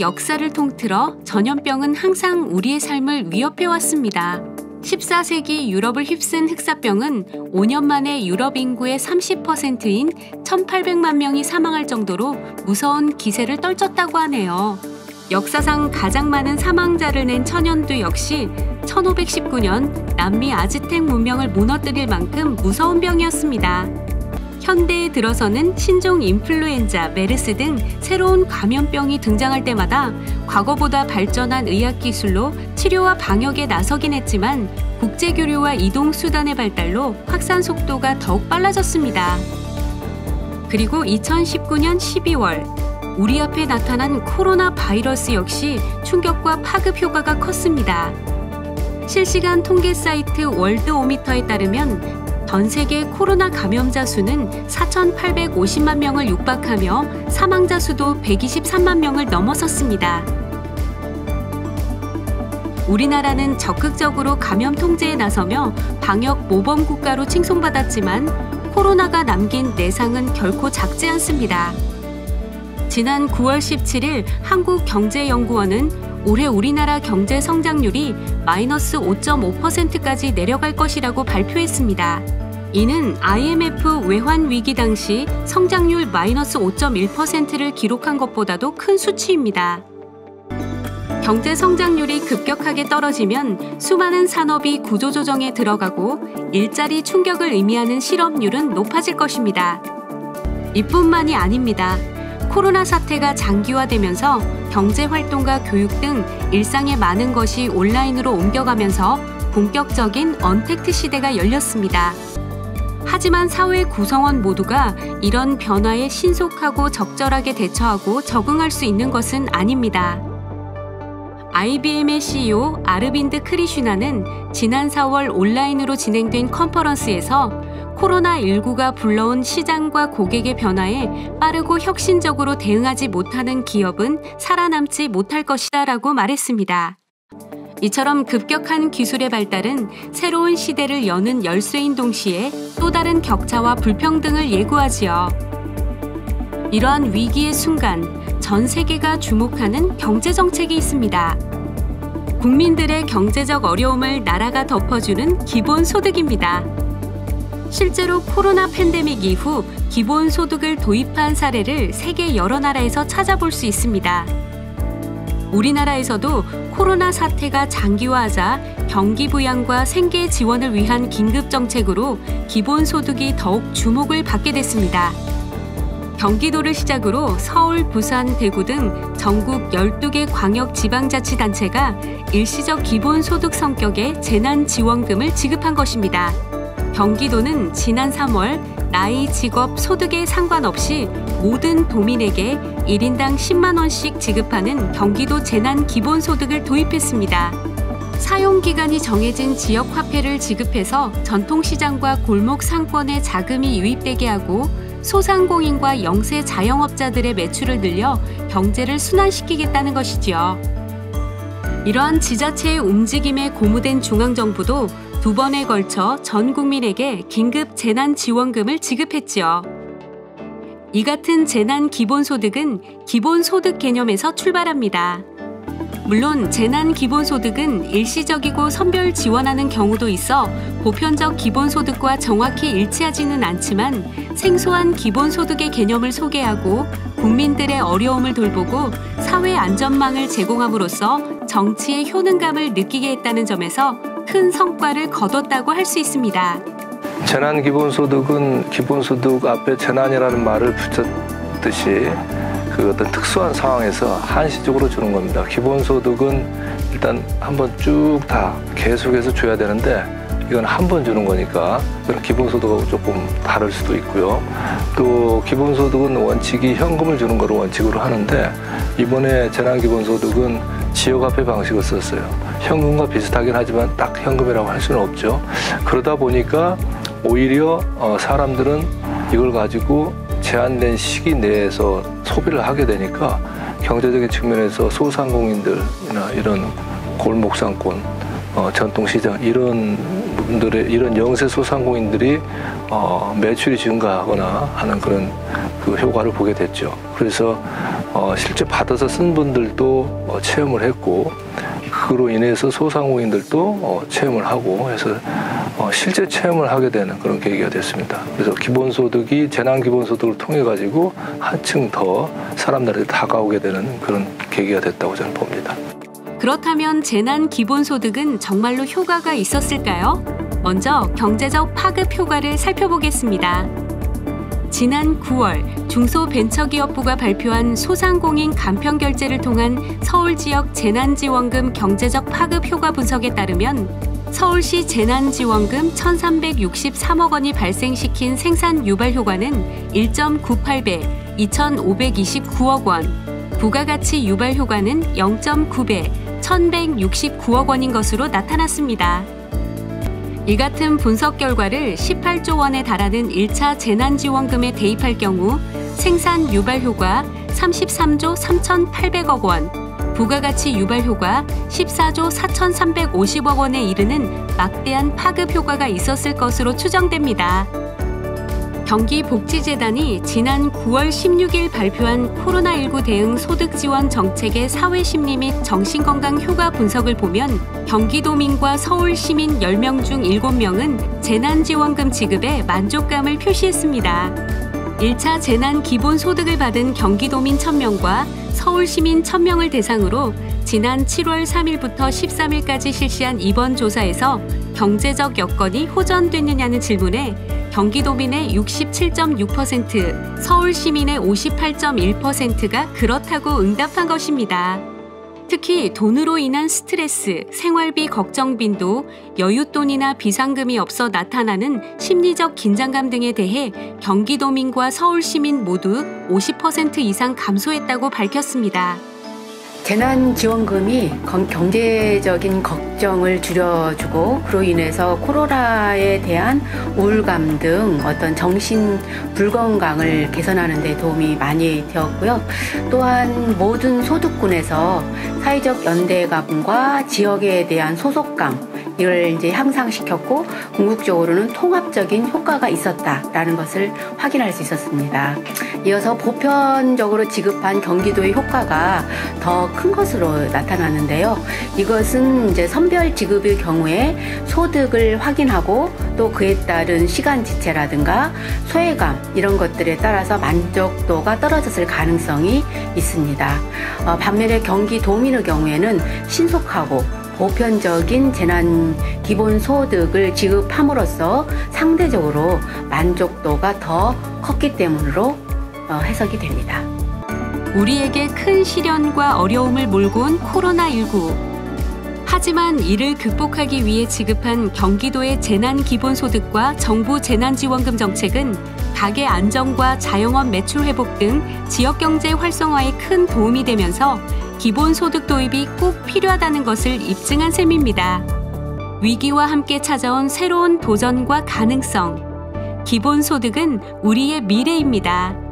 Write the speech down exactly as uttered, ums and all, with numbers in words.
역사를 통틀어 전염병은 항상 우리의 삶을 위협해왔습니다. 십사 세기 유럽을 휩쓴 흑사병은 오 년 만에 유럽 인구의 삼십 퍼센트인 천팔백만 명이 사망할 정도로 무서운 기세를 떨쳤다고 하네요. 역사상 가장 많은 사망자를 낸 천연두 역시 천오백십구 년 남미 아즈텍 문명을 무너뜨릴 만큼 무서운 병이었습니다. 현대에 들어서는 신종 인플루엔자, 메르스 등 새로운 감염병이 등장할 때마다 과거보다 발전한 의학기술로 치료와 방역에 나서긴 했지만 국제교류와 이동수단의 발달로 확산 속도가 더욱 빨라졌습니다. 그리고 이천십구 년 십이월 우리 앞에 나타난 코로나 바이러스 역시 충격과 파급 효과가 컸습니다. 실시간 통계 사이트 월드오미터에 따르면 전 세계 코로나 감염자 수는 사천팔백오십만 명을 육박하며 사망자 수도 백이십삼만 명을 넘어섰습니다. 우리나라는 적극적으로 감염 통제에 나서며 방역 모범 국가로 칭송받았지만 코로나가 남긴 내상은 결코 작지 않습니다. 지난 구월 십칠일 한국경제연구원은 올해 우리나라 경제 성장률이 마이너스 오 점 오 퍼센트까지 내려갈 것이라고 발표했습니다. 이는 아이엠에프 외환 위기 당시 성장률 마이너스 오 점 일 퍼센트를 기록한 것보다도 큰 수치입니다. 경제 성장률이 급격하게 떨어지면 수많은 산업이 구조조정에 들어가고 일자리 충격을 의미하는 실업률은 높아질 것입니다. 이뿐만이 아닙니다. 코로나 사태가 장기화되면서 경제활동과 교육 등 일상의 많은 것이 온라인으로 옮겨가면서 본격적인 언택트 시대가 열렸습니다. 하지만 사회 구성원 모두가 이런 변화에 신속하고 적절하게 대처하고 적응할 수 있는 것은 아닙니다. 아이비엠의 씨이오 아르빈드 크리슈나는 지난 사월 온라인으로 진행된 컨퍼런스에서 코로나 십구가 불러온 시장과 고객의 변화에 빠르고 혁신적으로 대응하지 못하는 기업은 살아남지 못할 것이다 라고 말했습니다. 이처럼 급격한 기술의 발달은 새로운 시대를 여는 열쇠인 동시에 또 다른 격차와 불평등을 예고하지요. 이러한 위기의 순간 전 세계가 주목하는 경제정책이 있습니다. 국민들의 경제적 어려움을 나라가 덮어주는 기본소득입니다. 실제로 코로나 팬데믹 이후 기본소득을 도입한 사례를 세계 여러 나라에서 찾아볼 수 있습니다. 우리나라에서도 코로나 사태가 장기화하자 경기 부양과 생계 지원을 위한 긴급정책으로 기본소득이 더욱 주목을 받게 됐습니다. 경기도를 시작으로 서울, 부산, 대구 등 전국 열두 개 광역지방자치단체가 일시적 기본소득 성격의 재난지원금을 지급한 것입니다. 경기도는 지난 삼월 나이, 직업, 소득에 상관없이 모든 도민에게 일 인당 십만 원씩 지급하는 경기도 재난기본소득을 도입했습니다. 사용기간이 정해진 지역화폐를 지급해서 전통시장과 골목 상권에 자금이 유입되게 하고 소상공인과 영세 자영업자들의 매출을 늘려 경제를 순환시키겠다는 것이지요. 이러한 지자체의 움직임에 고무된 중앙정부도 두 번에 걸쳐 전 국민에게 긴급 재난지원금을 지급했지요. 이 같은 재난기본소득은 기본소득 개념에서 출발합니다. 물론 재난기본소득은 일시적이고 선별 지원하는 경우도 있어 보편적 기본소득과 정확히 일치하지는 않지만 생소한 기본소득의 개념을 소개하고 국민들의 어려움을 돌보고 사회 안전망을 제공함으로써 정치의 효능감을 느끼게 했다는 점에서 큰 성과를 거뒀다고 할 수 있습니다. 재난기본소득은 기본소득 앞에 재난이라는 말을 붙였듯이 그 어떤 특수한 상황에서 한시적으로 주는 겁니다. 기본소득은 일단 한번 쭉 다 계속해서 줘야 되는데 이건 한 번 주는 거니까 그런 기본소득하고 조금 다를 수도 있고요. 또 기본소득은 원칙이 현금을 주는 거를 원칙으로 하는데 이번에 재난기본소득은 지역화폐 방식을 썼어요. 현금과 비슷하긴 하지만 딱 현금이라고 할 수는 없죠. 그러다 보니까 오히려 사람들은 이걸 가지고 제한된 시기 내에서 소비를 하게 되니까 경제적인 측면에서 소상공인들이나 이런 골목상권, 어, 전통시장 이런 분들의 이런 영세 소상공인들이 어, 매출이 증가하거나 하는 그런 그 효과를 보게 됐죠. 그래서 어, 실제 받아서 쓴 분들도 어, 체험을 했고 그로 인해서 소상공인들도 어, 체험을 하고 해서 어, 실제 체험을 하게 되는 그런 계기가 됐습니다. 그래서 기본소득이 재난기본소득을 통해 가지고 한층 더 사람들에게 다가오게 되는 그런 계기가 됐다고 저는 봅니다. 그렇다면 재난기본소득은 정말로 효과가 있었을까요? 먼저 경제적 파급 효과를 살펴보겠습니다. 지난 구월 중소벤처기업부가 발표한 소상공인 간편결제를 통한 서울지역 재난지원금 경제적 파급 효과 분석에 따르면 서울시 재난지원금 천삼백육십삼억 원이 발생시킨 생산 유발 효과는 일 점 구팔 배, 이천오백이십구억 원, 부가가치 유발 효과는 영 점 구 배, 천백육십구억 원인 것으로 나타났습니다. 이 같은 분석 결과를 십팔조 원에 달하는 일 차 재난지원금에 대입할 경우 생산 유발 효과 삼십삼조 삼천팔백억 원, 부가가치 유발 효과 십사조 사천삼백오십억 원에 이르는 막대한 파급 효과가 있었을 것으로 추정됩니다. 경기복지재단이 지난 구월 십육일 발표한 코로나십구 대응 소득지원 정책의 사회심리 및 정신건강 효과 분석을 보면 경기도민과 서울시민 열 명 중 일곱 명은 재난지원금 지급에 만족감을 표시했습니다. 일 차 재난기본소득을 받은 경기도민 천 명과 서울시민 천 명을 대상으로 지난 칠월 삼일부터 십삼일까지 실시한 이번 조사에서 경제적 여건이 호전됐느냐는 질문에 경기도민의 육십칠 점 육 퍼센트, 서울시민의 오십팔 점 일 퍼센트가 그렇다고 응답한 것입니다. 특히 돈으로 인한 스트레스, 생활비 걱정 빈도, 여윳돈이나 비상금이 없어 나타나는 심리적 긴장감 등에 대해 경기도민과 서울시민 모두 오십 퍼센트 이상 감소했다고 밝혔습니다. 재난지원금이 경제적인 걱정을 줄여주고 그로 인해서 코로나에 대한 우울감 등 어떤 정신 불건강을 개선하는 데 도움이 많이 되었고요. 또한 모든 소득군에서 사회적 연대감과 지역에 대한 소속감 이걸 이제 향상시켰고 궁극적으로는 통합적인 효과가 있었다라는 것을 확인할 수 있었습니다. 이어서 보편적으로 지급한 경기도의 효과가 더 큰 것으로 나타나는데요. 이것은 이제 선별 지급의 경우에 소득을 확인하고 또 그에 따른 시간 지체라든가 소외감 이런 것들에 따라서 만족도가 떨어졌을 가능성이 있습니다. 어, 반면에 경기도민의 경우에는 신속하고 보편적인 재난 기본소득을 지급함으로써 상대적으로 만족도가 더 컸기 때문으로 어, 해석이 됩니다. 우리에게 큰 시련과 어려움을 몰고 온 코로나십구. 하지만 이를 극복하기 위해 지급한 경기도의 재난기본소득과 정부 재난지원금 정책은 가계 안정과 자영업 매출 회복 등 지역경제 활성화에 큰 도움이 되면서 기본소득 도입이 꼭 필요하다는 것을 입증한 셈입니다. 위기와 함께 찾아온 새로운 도전과 가능성. 기본소득은 우리의 미래입니다.